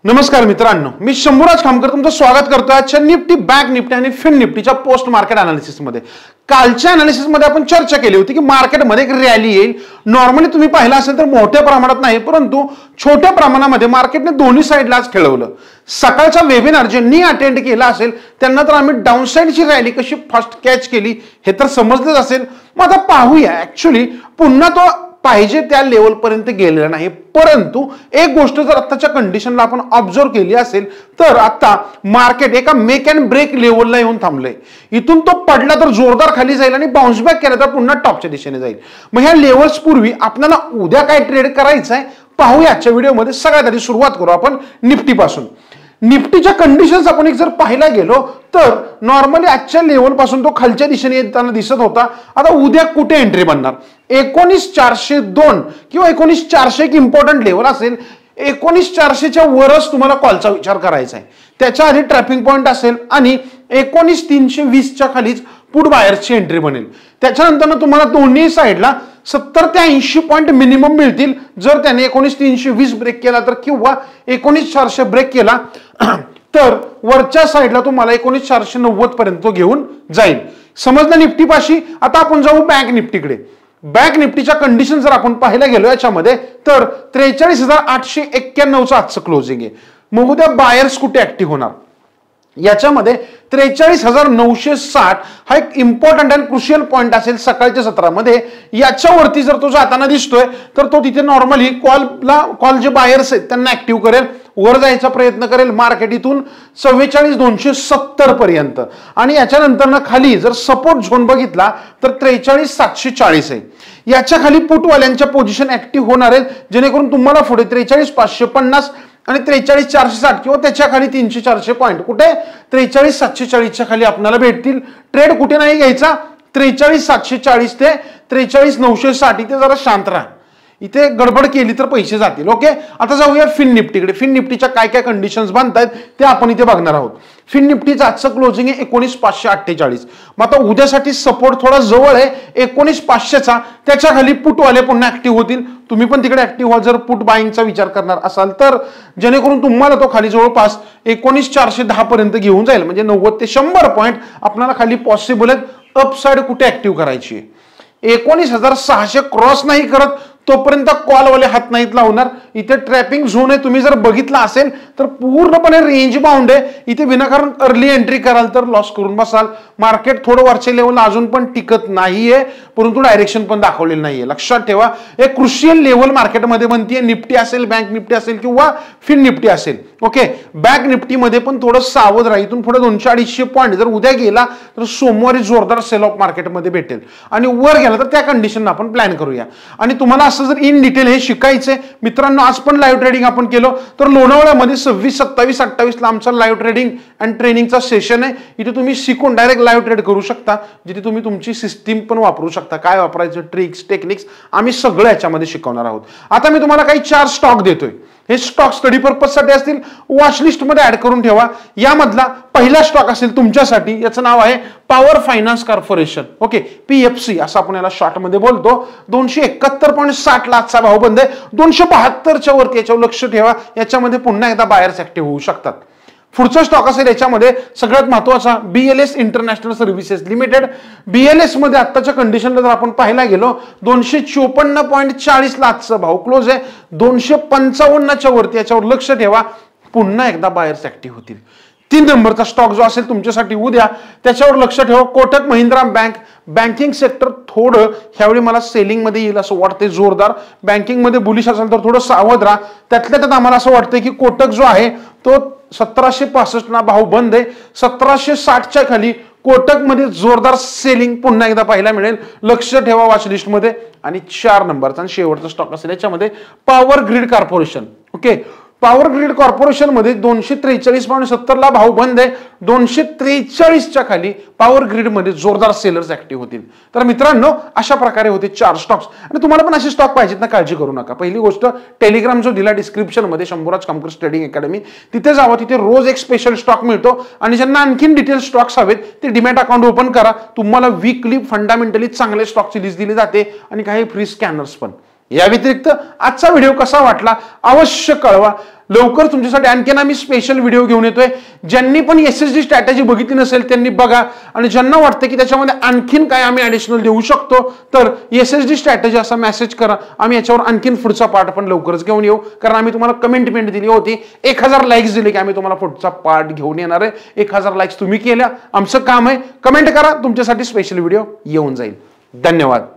नमस्कार मित्रांनो, मी शंभूराज खामकर तुमचं स्वागत करतो आजच्या निफ्टी, बँक निफ्टी आणि फिन निफ्टीच्या पोस्ट मार्केट अनालिसिस मध्ये। कालच्या अनालिसिस मध्ये आपण चर्चा केली होती की मार्केटमध्ये एक रॅली येईल। नॉर्मली तुम्ही पाहिला असेल तर मोठ्या प्रमाणात नाही, परंतु छोट्या प्रमाणामध्ये मार्केटने दोन्ही साइडलाच खेळवलं। सकाळचा वेबिनार ज्यांनी अटेंड केला असेल त्यांना तर आम्ही डाऊन साइडची रॅली कशी फास्ट कॅच केली हे तर समजलंच असेल। मग आता पाहूया, ऍक्च्युअली पुन्हा तो पाहिजे त्या लेवल पर्यंत गेलेला नाही, परंतु एक गोष्ट जर आताच्या कंडिशनला आपण ऑब्झर्व केली असेल तर आता मार्केट एका मेक अँड ब्रेक लेवलला येऊन थांबलंय। इथून तो पडला तर जोरदार खाली जाईल आणि बाउन्स बॅक केला तर पुन्हा टॉपच्या दिशेने जाईल। मग ह्या लेवल्स पूर्वी आपल्याला उद्या काय ट्रेड करायचं आहे पाहूया आजच्या व्हिडिओमध्ये। सगळ्यात आधी सुरुवात करू आपण निफ्टी पासून। निफ्टीच्या कंडिशन्स आपण एक जर पाहायला गेलो तर नॉर्मली आजच्या लेवल पासून तो खालच्या दिशेने येताना दिसत होता। आता उद्या कुठे एंट्री बनणार? 19402 किंवा 19400 एक इम्पॉर्टंट लेवल असेल। 19400च्या वरच तुम्हाला कॉलचा विचार करायचा आहे। त्याच्या आधी ट्रॅपिंग पॉइंट असेल आणि 19320च्या खालीच पुट बायर्सची एंट्री बनेल। त्याच्यानंतर तुम्हाला दोन्ही साइडला 70 ते 80 पॉइंट मिनिमम मिळतील जर त्याने 19320 ब्रेक केला तर, किंवा 19400 ब्रेक केला तर वरच्या साइडला तुम्हाला 19490 पर्यंत घेऊन जाईल। समजलं निफ्टी पाशी। आता आपण जाऊ बँक निफ्टीकडे। बँक निफ्टीच्या कंडिशन जर आपण पाहायला गेलो याच्यामध्ये तर 43891चं आजचं क्लोजिंग आहे। मग उद्या बायर्स कुठे ऍक्टिव्ह होणार? याच्यामध्ये 43960 हा एक इम्पॉर्टंट अँड क्रुशियल पॉइंट असेल सकाळच्या सत्रामध्ये। याच्यावरती जर तो जाताना दिसतोय तर तो तिथे नॉर्मली कॉल जे बायर्स आहेत त्यांना ऍक्टिव्ह करेल, वर जायचा प्रयत्न करेल मार्केट इथून 44270 पर्यंत। आणि याच्यानंतर ना खाली जर सपोर्ट झोन बघितला तर 43740 आहे। याच्या खाली पुटवाल्यांच्या पोझिशन ऍक्टिव्ह होणार आहेत, जेणेकरून तुम्हाला पुढे 43550 आणि 43460 किंवा त्याच्या खाली 300-400 पॉइंट कुठे 43740च्या खाली आपल्याला भेटतील। ट्रेड कुठे नाही घ्यायचा, 43740 ते 43960 इथे जरा शांत राहा। इथे गडबड केली तर पैसे जातील। ओके, आता जाऊया फिन निफ्टीकडे। फिन निफ्टीच्या काय काय कंडिशन्स बनतायत ते आपण इथे बघणार आहोत। फिन निफ्टीचं आजचं क्लोजिंग आहे 19548। मग आता उद्यासाठी सपोर्ट थोडा जवळ आहे 19500चा। त्याच्या खाली पुटवाले पुन्हा ऍक्टिव्ह होतील। तुम्ही पण तिकडे ऍक्टिव्ह व्हा जर पुट बाईंगचा विचार करणार असाल तर, जेणेकरून तुम्हाला तो खाली जवळपास 19410 पर्यंत घेऊन जाईल। म्हणजे 90 ते 100 पॉइंट आपल्याला खाली पॉसिबल आहेत। अपसाइड कुठे ऍक्टिव्ह करायची? 19600 क्रॉस नाही करत तोपर्यंत कॉलवाले हात नाहीत लावणार। इथे ट्रॅपिंग झोन आहे, तुम्ही जर बघितला असेल तर पूर्णपणे रेंज बाउंड आहे। इथे विनाकारण अर्ली एंट्री कराल तर लॉस करून बसाल। मार्केट थोडं वरच्या लेवल अजून पण टिकत नाहीये, परंतु डायरेक्शन पण दाखवलेलं नाहीये। लक्षात ठेवा, एक क्रुशियल लेवल मार्केटमध्ये बनतीये। निफ्टी असेल, बँक निफ्टी असेल किंवा फिन निफ्टी असेल। ओके, बँक निफ्टीमध्ये पण थोडं सावध राहा। इथून पुढे 200-250 पॉईंट जर उद्या गेला तर सोमवारी जोरदार सेल ऑफ मार्केटमध्ये भेटेल, आणि वर गेला तर त्या कंडिशन आपण प्लॅन करूया। आणि तुम्हाला असं जर इन डिटेल हे शिकायचंय मित्रांनो, आज पण लाईव्ह ट्रेडिंग आपण केलं तर लोणावळ्यामध्ये 26, 27, 28 ला आमचा लाईव्ह ट्रेडिंग अँड ट्रेनिंगचा सेशन आहे। इथे तुम्ही शिकून डायरेक्ट लाईव्ह ट्रेड करू शकता, जिथे तुम्ही तुमची सिस्टीम पण वापरू शकता। काय वापरायचं, ट्रिक्स, टेक्निक्स आम्ही सगळं याच्यामध्ये शिकवणार आहोत। आता मी तुम्हाला काही 4 स्टॉक देतोय, हे स्टॉक स्टडी पर्पज साठी असतील, वॉच लिस्ट मध्ये ऍड करून ठेवा। यामधला पहिला स्टॉक असेल तुमच्यासाठी, याचं नाव आहे power finance corporation. Okay, PFC असं आपण याला शॉर्ट मध्ये बोलतो। 271.60 ला आजचा भाव बंद आहे। 272च्या वरती याच्यावर लक्ष ठेवा, याच्यामध्ये पुन्हा एकदा बायर्स ऍक्टिव्ह होऊ शकतात। पुढचा स्टॉक असेल याच्यामध्ये सगळ्यात महत्त्वाचा BLS international services limited. BLS मध्ये आत्ताच्या कंडिशनला जर आपण पाहायला गेलो 254.40 ला आजचा भाव क्लोज आहे। 255च्या वरती याच्यावर लक्ष ठेवा, पुन्हा एकदा बायर्स ऍक्टिव्ह होतील। 3 नंबरचा स्टॉक जो असेल तुमच्यासाठी उद्या, त्याच्यावर लक्ष ठेवा, Kotak Mahindra bank. Banking sector थोडं ह्यावेळी मला सेलिंग मध्ये येईल असं वाटतंय जोरदार। बँकिंग मध्ये बुलिश असेल तर थोडं सावध राहा। त्यातल्या त्यात आम्हाला असं वाटतंय की कोटक जो आहे तो 1765 ला भाव बंद आहे। 1760च्या खाली कोटक मध्ये जोरदार सेलिंग पुन्हा एकदा पाहायला मिळेल, लक्ष ठेवा वॉच लिस्ट मध्ये। आणि 4 नंबरचा आणि शेवटचा स्टॉक असेल याच्यामध्ये power grid corporation. Okay, power grid corporation मध्ये 243.70 ला भाव बंद आहे। 243च्या खाली पॉवर ग्रिड मध्ये जोरदार सेलर्स ऍक्टिव्ह होतील। तर मित्रांनो, अशा प्रकारे होते 4 स्टॉक्स। आणि तुम्हाला पण असे स्टॉक पाहिजेत ना, काळजी करू नका। पहिली गोष्ट, टेलिग्राम जो दिला डिस्क्रिप्शन मध्ये शंभूराज खामकर ट्रेडिंग अकॅडमी, तिथे जावा। तिथे रोज एक स्पेशल स्टॉक मिळतो, आणि ज्यांना आणखीन डिटेल स्टॉक्स हवेत ते डीमॅट अकाउंट ओपन करा। तुम्हाला वीकली फंडामेंटली चांगले स्टॉकची लिस्ट दिली जाते आणि काही फ्री स्कॅनर्स पण। या व्यतिरिक्त आजचा व्हिडिओ कसा वाटला अवश्य कळवा. लवकर तुमच्यासाठी आणखीन आम्ही स्पेशल व्हिडिओ घेऊन येतोय. ज्यांनी पण SSD स्ट्रॅटेजी बघितली नसेल त्यांनी बघा, आणि ज्यांना वाटतं की त्याच्यामध्ये आणखीन काय आम्ही ऍडिशनल देऊ शकतो तर SSD स्ट्रॅटेजी असा मेसेज करा. आम्ही याच्यावर आणखीन पुढचा पार्ट पण लवकरच घेऊन येऊ, कारण आम्ही तुम्हाला कमेंटमेंट दिली होती, 1000 लाईक्स दिले की आम्ही तुम्हाला पुढचा पार्ट घेऊन येणार आहे. 1000 लाईक्स तुम्ही केल्या, आमचं काम आहे. कमेंट करा, तुमच्यासाठी स्पेशल व्हिडिओ येऊन जाईल. धन्यवाद.